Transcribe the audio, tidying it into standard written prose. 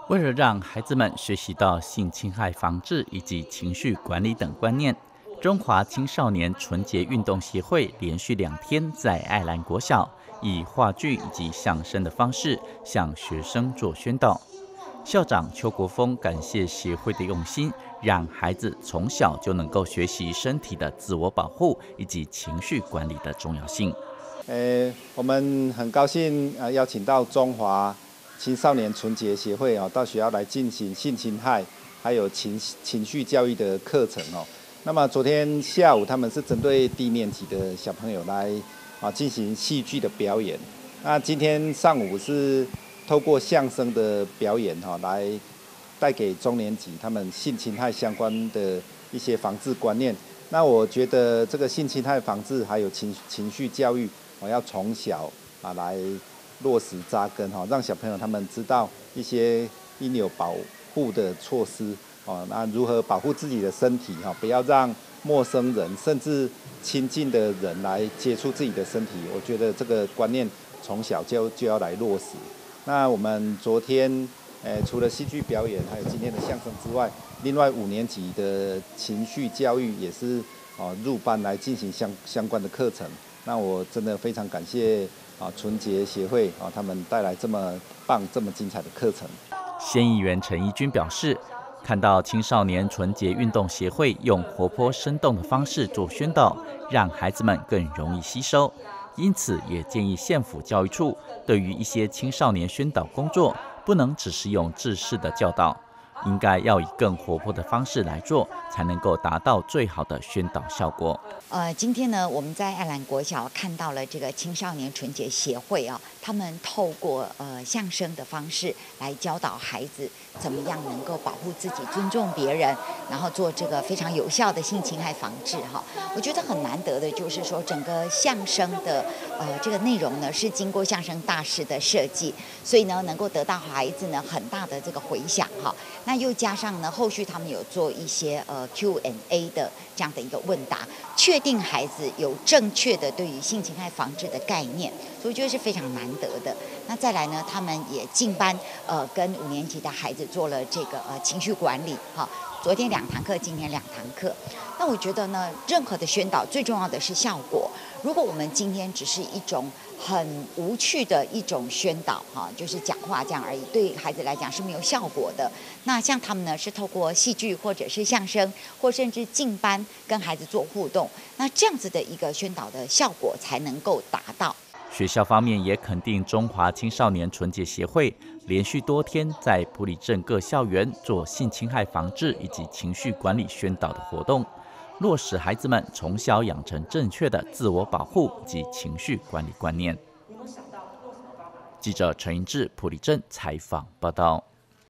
为了让孩子们学习到性侵害防治以及情绪管理等观念，中华青少年纯洁运动协会连续2天在爱兰国小以话剧以及相声的方式向学生做宣导。校长邱国峰感谢协会的用心，让孩子从小就能够学习身体的自我保护以及情绪管理的重要性。 我们很高兴邀请到中华青少年纯洁协会到学校来进行性侵害还有情绪教育的课程那么昨天下午他们是针对低年级的小朋友来进行戏剧的表演。那今天上午是透过相声的表演来带给中年级他们性侵害相关的一些防治观念。那我觉得这个性侵害防治还有情绪教育要从小来落实扎根让小朋友他们知道一些应有保护的措施那如何保护自己的身体不要让陌生人甚至亲近的人来接触自己的身体。我觉得这个观念从小就要来落实。那我们昨天除了戏剧表演还有今天的相声之外，另外5年级的情绪教育也是入班来进行相关的课程。那我真的非常感谢纯洁协会他们带来这么棒这么精彩的课程。 县议员陈怡君表示，看到青少年纯洁运动协会用活泼生动的方式做宣导，让孩子们更容易吸收，因此也建议县府教育处对于一些青少年宣导工作，不能只是用制式的教导，应该要以更活泼的方式来做，才能够达到最好的宣导效果。 今天呢，我们在爱兰国小看到了这个青少年纯洁协会他们透过相声的方式来教导孩子怎么样能够保护自己、尊重别人，然后做这个非常有效的性侵害防治我觉得很难得的就是说，整个相声的这个内容呢是经过相声大师的设计，所以呢能够得到孩子呢很大的这个回响那又加上呢后续他们有做一些Q&A 的这样的一个问答，确定孩子有正确的对于性侵害防治的概念，所以我觉得是非常难得的。那再来呢，他们也进班跟5年级的孩子做了这个情绪管理昨天2堂课，今天2堂课。那我觉得呢，任何的宣导最重要的是效果。如果我们今天只是一种很无趣的一种宣导就是讲话这样而已，对孩子来讲是没有效果的。那像他们呢，是透过戏剧或者是相声，或甚至进班跟孩子做互动，那这样子的一个宣导的效果才能够达到。 学校方面也肯定中华青少年纯洁协会连续多天在埔里镇各校园做性侵害防治以及情绪管理宣导的活动，落实孩子们从小养成正确的自我保护及情绪管理观念。记者陈英志埔里镇采访报道。